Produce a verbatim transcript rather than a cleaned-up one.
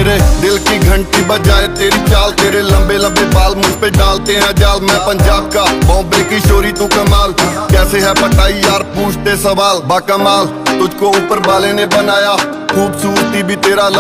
मेरे दिल की घंटी बजाए तेरी चाल, तेरे लंबे लंबे बाल मुझ पे डालते हैं जाल। मैं पंजाब का बॉम्बे की शोरी तू कमाल, कैसे है पटाई यार पूछते सवाल। बाकमाल तुझको ऊपर वाले ने बनाया, खूबसूरती भी तेरा